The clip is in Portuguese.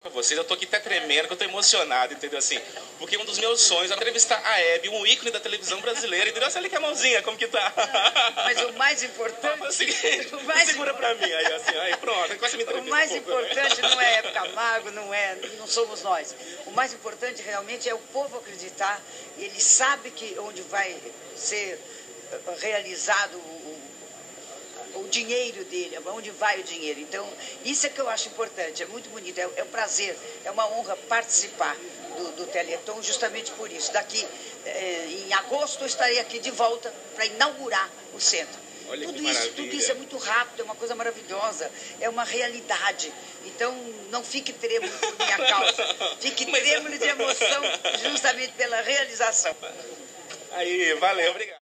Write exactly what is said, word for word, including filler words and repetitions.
Vocês, eu tô aqui até tremendo, que eu tô emocionado, entendeu? Assim, porque um dos meus sonhos é entrevistar a Hebe, um ícone da televisão brasileira, entendeu? Olha ali que a mãozinha, como que tá? Mas o mais importante... É o seguinte, o mais segura pra mim, aí assim, aí pronto, começa a me O mais um pouco, importante né? não é Hebe Camargo, não, é, não somos nós. O mais importante realmente é o povo acreditar, e ele sabe que onde vai ser realizado o, o dinheiro dele, onde vai o dinheiro. Então, isso é que eu acho importante, é muito bonito, é, é um prazer, é uma honra participar do, do Teleton justamente por isso. Daqui, é, em agosto, eu estarei aqui de volta para inaugurar o centro. Olha tudo que isso, maravilha. tudo isso é muito rápido, é uma coisa maravilhosa, é uma realidade. Então, não fique trêmulo por minha causa, fique trêmulo de emoção justamente pela realização. Aí, valeu, obrigado.